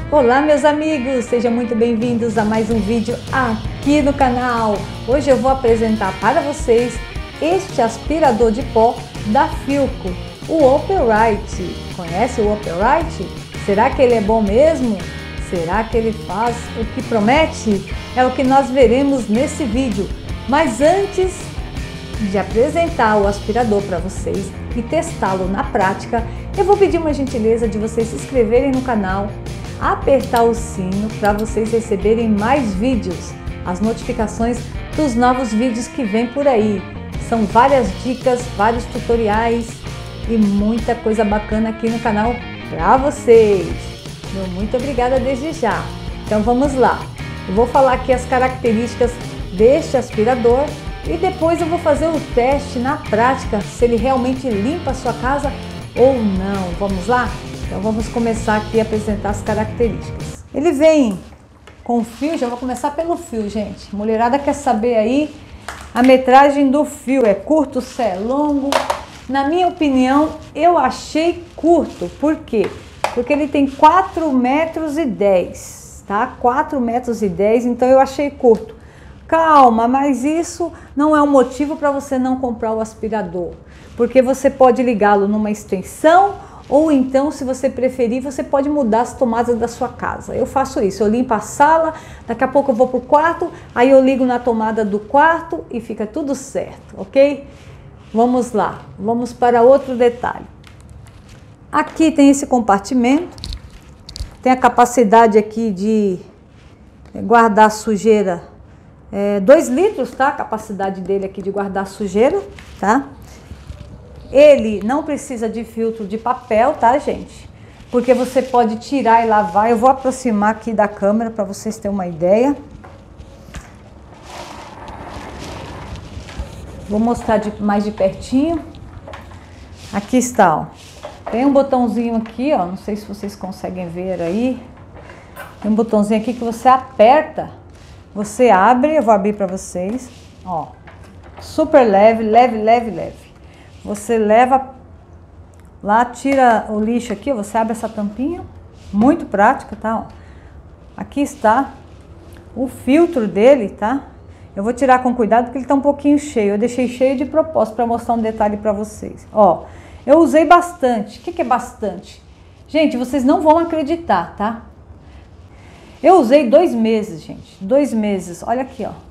Olá meus amigos, sejam muito bem-vindos a mais um vídeo aqui no canal. Hoje eu vou apresentar para vocês este aspirador de pó da Philco, o Operite. Conhece o Operite? Será que ele é bom mesmo? Será que ele faz o que promete? É o que nós veremos nesse vídeo. Mas antes de apresentar o aspirador para vocês e testá-lo na prática, eu vou pedir uma gentileza de vocês se inscreverem no canal, apertar o sino para vocês receberem mais vídeos, as notificações dos novos vídeos que vem por aí. São várias dicas, vários tutoriais e muita coisa bacana aqui no canal para vocês. Meu muito obrigada desde já. Então vamos lá. Eu vou falar aqui as características deste aspirador e depois eu vou fazer o teste na prática, se ele realmente limpa a sua casa ou não. Vamos lá? Então vamos começar aqui a apresentar as características. Ele vem com fio, já vou começar pelo fio, gente. Mulherada quer saber aí a metragem do fio, é curto, se é longo? Na minha opinião, eu achei curto. Por quê? Porque ele tem 4,10 metros, tá? 4,10 metros, então eu achei curto. Calma, mas isso não é um motivo para você não comprar o aspirador, porque você pode ligá-lo numa extensão, ou então, se você preferir, você pode mudar as tomadas da sua casa. Eu faço isso, eu limpo a sala, daqui a pouco eu vou pro quarto, aí eu ligo na tomada do quarto e fica tudo certo, ok? Vamos lá, vamos para outro detalhe. Aqui tem esse compartimento, tem a capacidade aqui de guardar sujeira, 2 litros, tá? A capacidade dele aqui de guardar sujeira, tá? Ele não precisa de filtro de papel, tá, gente? Porque você pode tirar e lavar. Eu vou aproximar aqui da câmera para vocês terem uma ideia. Vou mostrar mais de pertinho. Aqui está, ó. Tem um botãozinho aqui, ó. Não sei se vocês conseguem ver aí. Tem um botãozinho aqui que você aperta. Você abre, eu vou abrir para vocês. Ó. Super leve, leve, leve, leve. Você leva lá, tira o lixo aqui, você abre essa tampinha, muito prática, tá? Aqui está o filtro dele, tá? Eu vou tirar com cuidado porque ele tá um pouquinho cheio, eu deixei cheio de propósito para mostrar um detalhe para vocês. Ó, eu usei bastante. O que que é bastante? Gente, vocês não vão acreditar, tá? Eu usei 2 meses, gente, 2 meses, olha aqui, ó.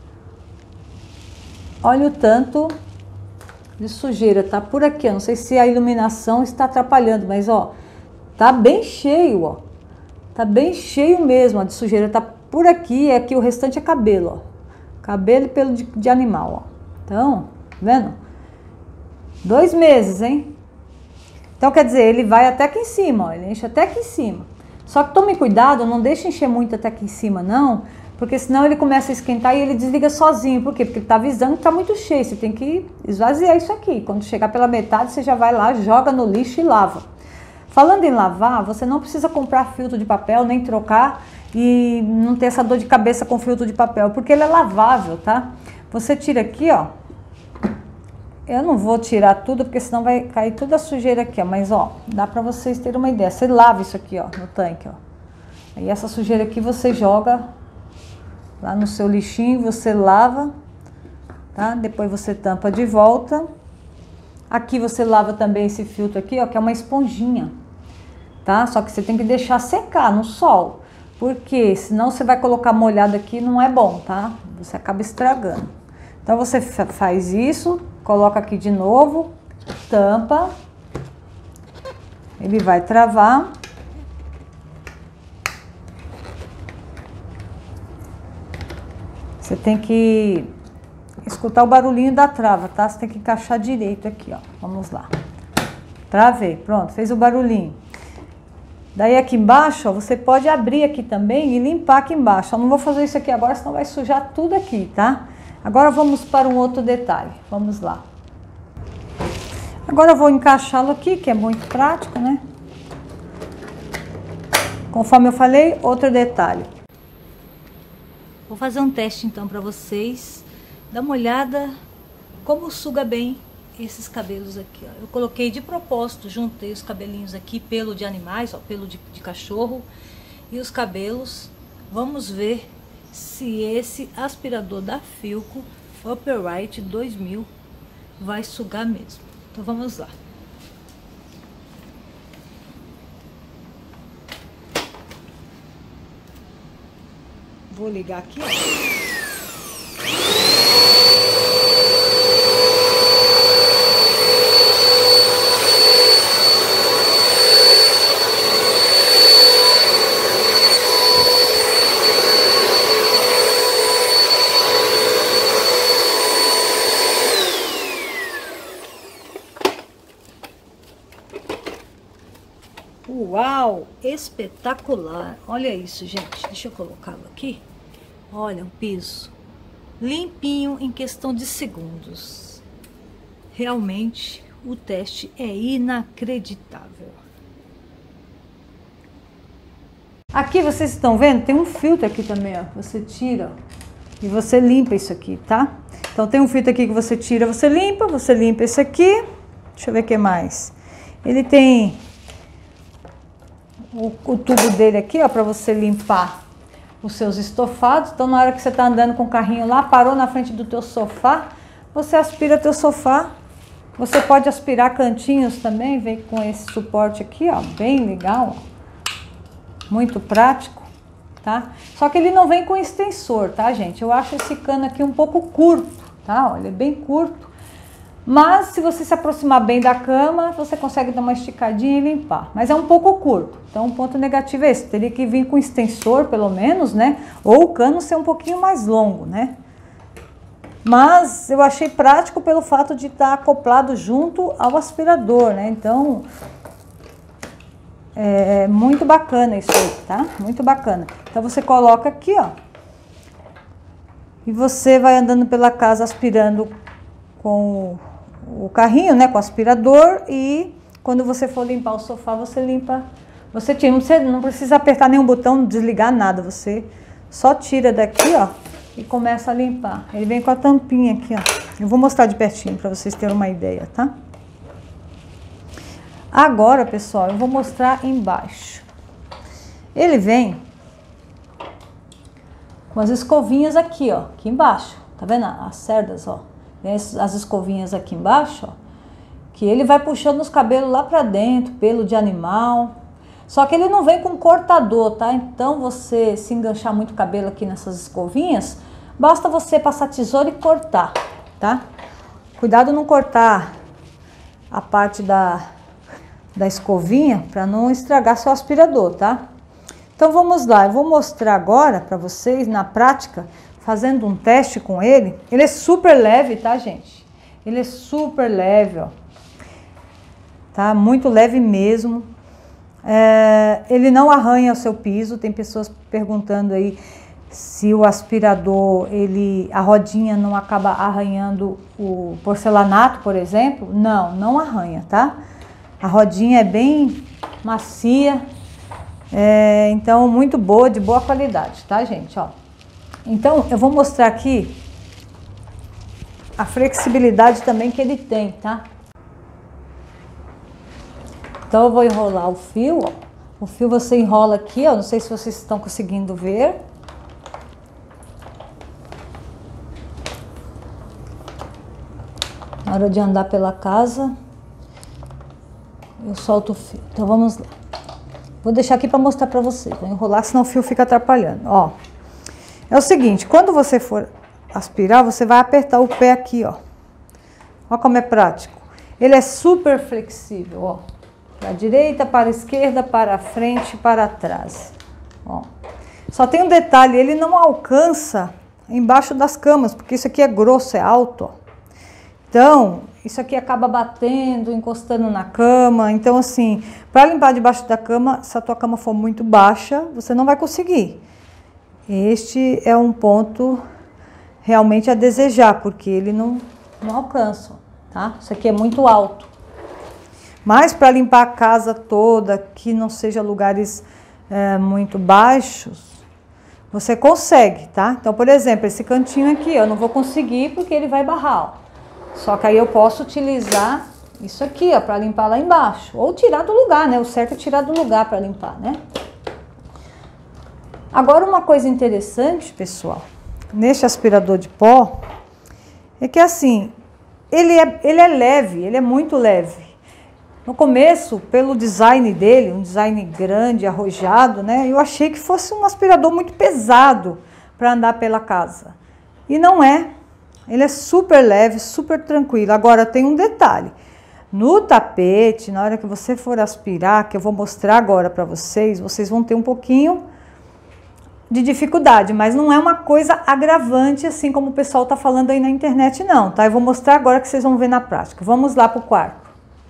Olha o tanto de sujeira, tá por aqui, ó. Não sei se a iluminação está atrapalhando, mas ó, tá bem cheio, ó. Tá bem cheio mesmo, ó, de sujeira, tá por aqui, e aqui o restante é cabelo, ó. Cabelo e pelo de animal, ó. Então, tá vendo? 2 meses, hein? Então, quer dizer, ele vai até aqui em cima, ó, ele enche até aqui em cima. Só que tome cuidado, não deixe encher muito até aqui em cima, não, porque senão ele começa a esquentar e ele desliga sozinho. Por quê? Porque ele tá avisando que tá muito cheio. Você tem que esvaziar isso aqui. Quando chegar pela metade, você já vai lá, joga no lixo e lava. Falando em lavar, você não precisa comprar filtro de papel, nem trocar e não ter essa dor de cabeça com filtro de papel, porque ele é lavável, tá? Você tira aqui, ó. Eu não vou tirar tudo, porque senão vai cair toda a sujeira aqui, ó. Mas, ó, dá pra vocês terem uma ideia. Você lava isso aqui, ó, no tanque, ó. E essa sujeira aqui você joga lá no seu lixinho, você lava, tá? Depois você tampa de volta. Aqui você lava também esse filtro aqui, ó, que é uma esponjinha, tá? Só que você tem que deixar secar no sol, porque senão você vai colocar molhado aqui, não é bom, tá? Você acaba estragando. Então você faz isso, coloca aqui de novo, tampa, ele vai travar. Você tem que escutar o barulhinho da trava, tá? Você tem que encaixar direito aqui, ó. Vamos lá. Travei, pronto, fez o barulhinho. Daí aqui embaixo, ó, você pode abrir aqui também e limpar aqui embaixo. Eu não vou fazer isso aqui agora, senão vai sujar tudo aqui, tá? Agora vamos para um outro detalhe. Vamos lá. Agora eu vou encaixá-lo aqui, que é muito prático, né? Conforme eu falei, outro detalhe. Vou fazer um teste então para vocês. Dá uma olhada como suga bem esses cabelos aqui, ó. Eu coloquei de propósito, juntei os cabelinhos aqui, pelo de animais, ó, pelo de cachorro. e os cabelos. Vamos ver se esse aspirador da Philco Upright 2000 vai sugar mesmo. Então vamos lá. Vou ligar aqui, ó. Uau, espetacular! Olha isso, gente. Deixa eu colocá-lo aqui. Olha o piso limpinho em questão de segundos. Realmente o teste é inacreditável. Aqui vocês estão vendo, tem um filtro aqui também, ó. Você tira e você limpa isso aqui, tá? Então tem um filtro aqui que você tira, você limpa esse aqui. Deixa eu ver o que mais. Ele tem o tubo dele aqui, ó, para você limpar os seus estofados. Então, na hora que você tá andando com o carrinho lá, parou na frente do teu sofá, você aspira teu sofá. Você pode aspirar cantinhos também, vem com esse suporte aqui, ó, bem legal, ó. Muito prático, tá? Só que ele não vem com extensor, tá, gente? Eu acho esse cano aqui um pouco curto, tá? Ó, ele é bem curto. Mas se você se aproximar bem da cama, você consegue dar uma esticadinha e limpar. Mas é um pouco curto. Então, o ponto negativo é esse. Teria que vir com extensor, pelo menos, né? Ou o cano ser um pouquinho mais longo, né? Mas eu achei prático pelo fato de estar acoplado junto ao aspirador, né? Então, é muito bacana isso aí, tá? Muito bacana. Então, você coloca aqui, ó. E você vai andando pela casa aspirando com o carrinho, né, com o aspirador, e quando você for limpar o sofá, você limpa, você tira, você não precisa apertar nenhum botão, desligar nada, você só tira daqui, ó, e começa a limpar. Ele vem com a tampinha aqui, ó. Eu vou mostrar de pertinho para vocês terem uma ideia, tá? Agora, pessoal, eu vou mostrar embaixo. Ele vem com as escovinhas aqui, ó, aqui embaixo, tá vendo? As cerdas, ó. As escovinhas aqui embaixo, ó, que ele vai puxando os cabelos lá pra dentro, pelo de animal. Só que ele não vem com cortador, tá? Então, você se enganchar muito cabelo aqui nessas escovinhas, basta você passar tesoura e cortar, tá? Cuidado não cortar a parte da escovinha para não estragar seu aspirador, tá? Então, vamos lá. Eu vou mostrar agora para vocês, na prática, fazendo um teste com ele. Ele é super leve, tá, gente? Ele é super leve, ó. Tá? Muito leve mesmo. Ele não arranha o seu piso. Tem pessoas perguntando aí se o aspirador, a rodinha não acaba arranhando o porcelanato, por exemplo. Não, não arranha, tá? A rodinha é bem macia. Então, muito boa, de boa qualidade, tá, gente? Ó. Então, eu vou mostrar aqui a flexibilidade também que ele tem, tá? Então, eu vou enrolar o fio, ó. O fio você enrola aqui, ó. Não sei se vocês estão conseguindo ver. Na hora de andar pela casa, eu solto o fio. Então, vamos lá. Vou deixar aqui para mostrar para vocês. Vou enrolar, senão o fio fica atrapalhando, ó. É o seguinte, quando você for aspirar, você vai apertar o pé aqui, ó. Ó como é prático. Ele é super flexível, ó. Para a direita, para a esquerda, para a frente, para trás. Ó. Só tem um detalhe, ele não alcança embaixo das camas, porque isso aqui é grosso, é alto, ó. Então, isso aqui acaba batendo, encostando na cama. Então, assim, para limpar debaixo da cama, se a tua cama for muito baixa, você não vai conseguir. Este é um ponto realmente a desejar, porque ele não alcança, tá? Isso aqui é muito alto. Mas para limpar a casa toda, que não seja lugares muito baixos, você consegue, tá? Então, por exemplo, esse cantinho aqui, eu não vou conseguir porque ele vai barrar, ó. Só que aí eu posso utilizar isso aqui, ó, para limpar lá embaixo. Ou tirar do lugar, né? O certo é tirar do lugar para limpar, né? Agora, uma coisa interessante, pessoal, neste aspirador de pó, é que assim, ele é leve, ele é muito leve. No começo, pelo design dele, um design grande, arrojado, né? Eu achei que fosse um aspirador muito pesado para andar pela casa. E não é. Ele é super leve, super tranquilo. Agora, tem um detalhe. No tapete, na hora que você for aspirar, que eu vou mostrar agora para vocês, vocês vão ter um pouquinho de dificuldade, mas não é uma coisa agravante, assim como o pessoal está falando aí na internet, não, tá? Eu vou mostrar agora que vocês vão ver na prática. Vamos lá para o quarto.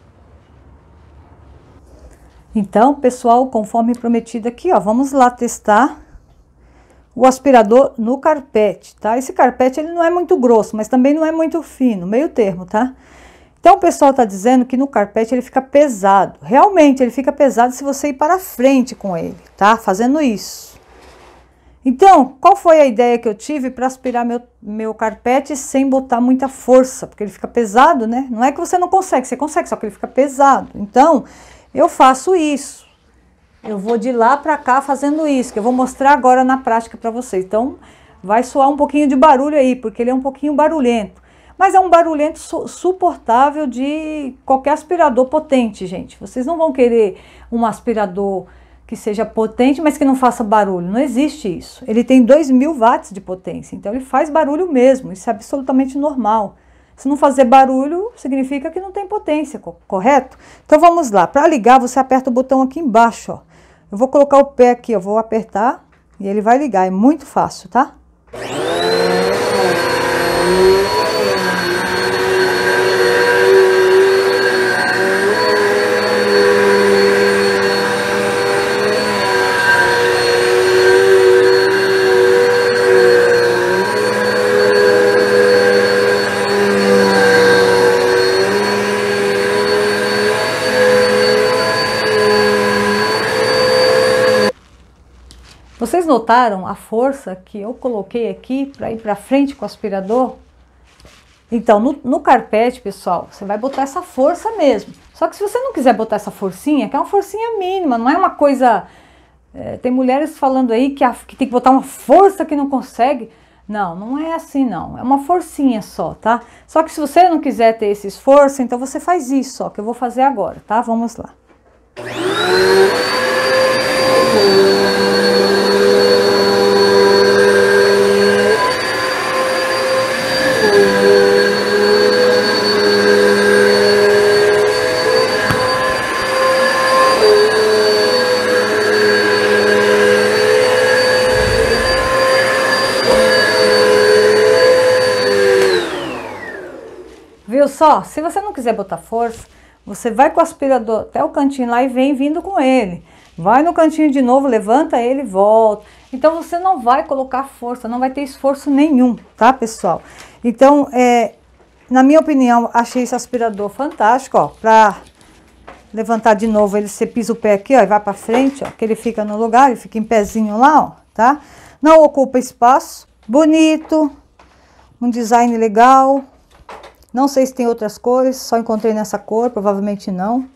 Então, pessoal, conforme prometido aqui, ó, vamos lá testar o aspirador no carpete, tá? Esse carpete, ele não é muito grosso, mas também não é muito fino, meio termo, tá? Então, o pessoal tá dizendo que no carpete ele fica pesado. Realmente, ele fica pesado se você ir para frente com ele, tá? Fazendo isso. Então, qual foi a ideia que eu tive para aspirar meu carpete sem botar muita força? Porque ele fica pesado, né? Não é que você não consegue, você consegue, só que ele fica pesado. Então, eu faço isso. Eu vou de lá para cá fazendo isso, que eu vou mostrar agora na prática para vocês. Então, vai soar um pouquinho de barulho aí, porque ele é um pouquinho barulhento. Mas é um barulhento suportável de qualquer aspirador potente, gente. Vocês não vão querer um aspirador que seja potente, mas que não faça barulho. Não existe isso. Ele tem 2000 watts de potência, então ele faz barulho mesmo. Isso é absolutamente normal. Se não fazer barulho, significa que não tem potência, correto? Então vamos lá. Para ligar, você aperta o botão aqui embaixo, ó. Eu vou colocar o pé aqui, eu vou apertar e ele vai ligar. É muito fácil, tá? Vocês notaram a força que eu coloquei aqui para ir para frente com o aspirador? Então, no carpete, pessoal, você vai botar essa força mesmo. Só que se você não quiser botar essa forcinha, que é uma forcinha mínima, não é uma coisa... tem mulheres falando aí que tem que botar uma força que não consegue. Não, não é assim não. É uma forcinha só, tá? Só que se você não quiser ter esse esforço, então você faz isso, ó, que eu vou fazer agora, tá? Vamos lá. Viu só? Se você não quiser botar força, você vai com o aspirador até o cantinho lá e vem vindo com ele. Vai no cantinho de novo, levanta ele e volta. Então você não vai colocar força, não vai ter esforço nenhum, tá, pessoal? Então, na minha opinião, achei esse aspirador fantástico, ó, pra levantar de novo, ele, você pisa o pé aqui, ó, e vai pra frente, ó, que ele fica no lugar, ele fica em pezinho lá, ó, tá? Não ocupa espaço, bonito, um design legal. Não sei se tem outras cores, só encontrei nessa cor, provavelmente não.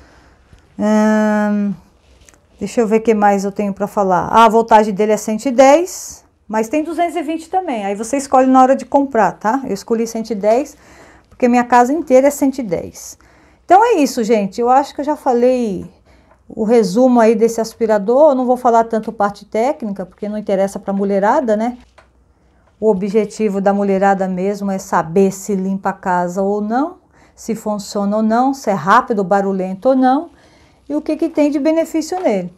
Deixa eu ver o que mais eu tenho para falar. A voltagem dele é 110, mas tem 220 também. Aí você escolhe na hora de comprar, tá? Eu escolhi 110, porque minha casa inteira é 110. Então é isso, gente. Eu acho que eu já falei o resumo aí desse aspirador. Eu não vou falar tanto parte técnica, porque não interessa para mulherada, né? O objetivo da mulherada mesmo é saber se limpa a casa ou não, se funciona ou não, se é rápido, barulhento ou não, e o que tem de benefício nele.